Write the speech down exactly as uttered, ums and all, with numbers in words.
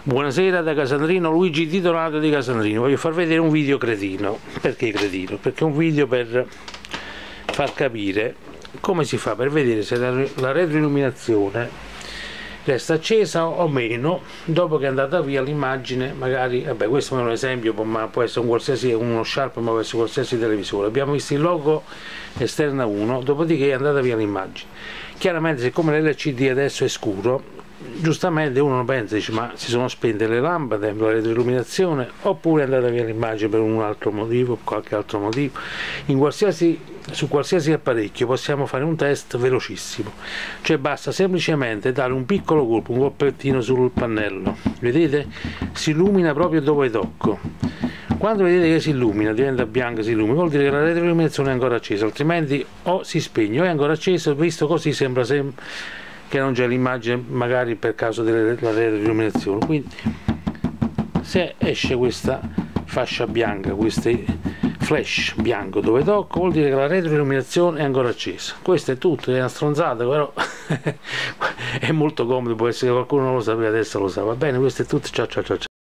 Buonasera da Casandrino, Luigi Di Donato di Casandrino. Voglio far vedere un video cretino. Perché cretino? Perché è un video per far capire come si fa per vedere se la, la retroilluminazione resta accesa o meno dopo che è andata via l'immagine. Magari, vabbè, questo è un esempio, ma può essere un qualsiasi, uno Sharp, ma può essere qualsiasi televisore. Abbiamo visto il logo esterna uno, dopodiché è andata via l'immagine. Chiaramente, siccome l'L C D adesso è scuro, giustamente uno pensa, dice, ma si sono spente le lampade, la retroilluminazione, oppure è andata via l'immagine per un altro motivo, qualche altro motivo. In qualsiasi, su qualsiasi apparecchio possiamo fare un test velocissimo, cioè basta semplicemente dare un piccolo colpo, un colpettino sul pannello, vedete? Si illumina proprio dove tocco. Quando vedete che si illumina, diventa bianca, si illumina, vuol dire che la retroilluminazione è ancora accesa, altrimenti o si spegne o è ancora accesa, visto così sembra sempre che non c'è l'immagine, magari per causa della retroilluminazione. Quindi se esce questa fascia bianca, questo flash bianco dove tocco, vuol dire che la retroilluminazione è ancora accesa. Questo è tutto, è una stronzata, però è molto comodo, può essere che qualcuno non lo sapeva, adesso lo sa. Va bene, questo è tutto, ciao ciao ciao.